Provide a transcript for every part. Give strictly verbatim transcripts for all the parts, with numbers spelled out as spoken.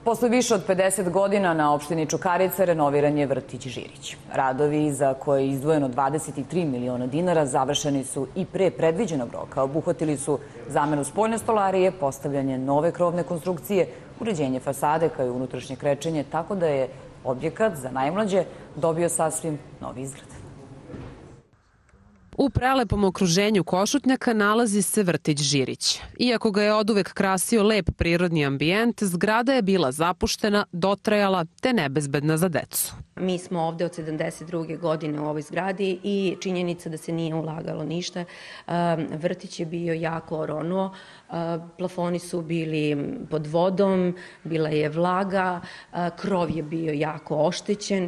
Posle više od pedeset godina na opštini Čukarica renoviran je vrtić Žirić. Radovi za koje je izdvojeno dvadeset tri miliona dinara završeni su i pre predviđenog roka. Obuhvatili su zamenu spoljne stolarije, postavljanje nove krovne konstrukcije, uređenje fasade kao i unutrašnje krečenje, tako da je objekat za najmlađe dobio sasvim novi izgled. U prelepom okruženju Košutnjaka nalazi se vrtić Žirić. Iako ga je oduvek krasio lep prirodni ambijent, zgrada je bila zapuštena, dotrajala te nebezbedna za decu. Mi smo ovde od sedamdeset druge godine u ovoj zgradi i činjenica da se nije ulagalo ništa. Vrtić je bio jako oronuo, plafoni su bili pod vodom, bila je vlaga, krov je bio jako oštećen.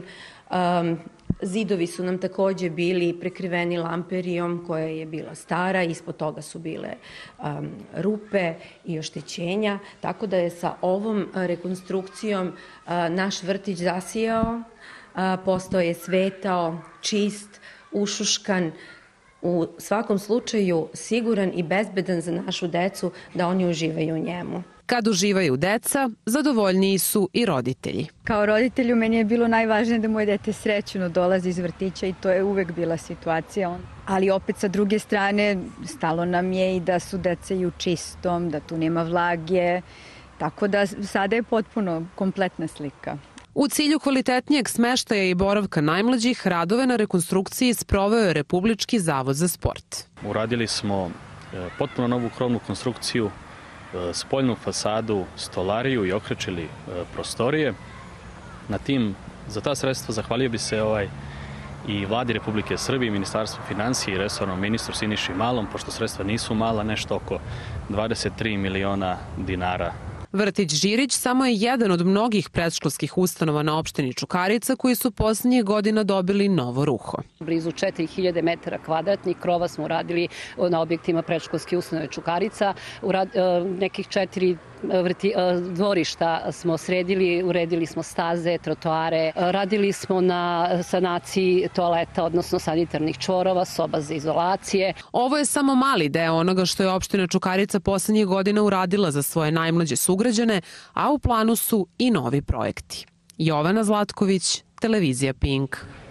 Zidovi su nam takođe bili prekriveni lamperijom koja je bila stara, ispod toga su bile um, rupe i oštećenja, tako da je sa ovom rekonstrukcijom uh, naš vrtić zasijao, uh, postao je svetao, čist, ušuškan, u svakom slučaju siguran i bezbedan za našu decu da oni uživaju u njemu. Kad uživaju deca, zadovoljniji su i roditelji. Kao roditelju meni je bilo najvažnije da moje dete srećno dolazi iz vrtića i to je uvek bila situacija. Ali opet sa druge strane stalo nam je i da su deca i u čistom, da tu nema vlage, tako da sada je potpuno kompletna slika. U cilju kvalitetnijeg smeštaja i boravka najmlađih, radove na rekonstrukciji sproveo je Republički zavod za sport. Uradili smo potpuno novu krovnu konstrukciju, spoljnu fasadu, stolariju i okrečili prostorije. Na tim, za ta sredstva zahvalio bi se ovaj i Vladi Republike Srbije, Ministarstvu finansija i resornom ministru Siniši Malom, pošto sredstva nisu mala, nešto oko dvadeset tri miliona dinara. Vrtić Žirić samo je jedan od mnogih predškolskih ustanova na opštini Čukarica koji su poslednjih godina dobili novo ruho. Blizu četiri hiljade metara kvadratnih krova smo uradili na objektima predškolske ustanove Čukarica. Nekih četiri dvorišta smo sredili, uredili smo staze, trotoare, radili smo na sanaciji toaleta, odnosno sanitarnih čvorova, soba za izolacije. Ovo je samo mali deo onoga što je opština Čukarica poslednjih godina uradila za svoje najmlađe sugrađane, a u planu su i novi projekti. Jovana Zlatković, televizija Pink.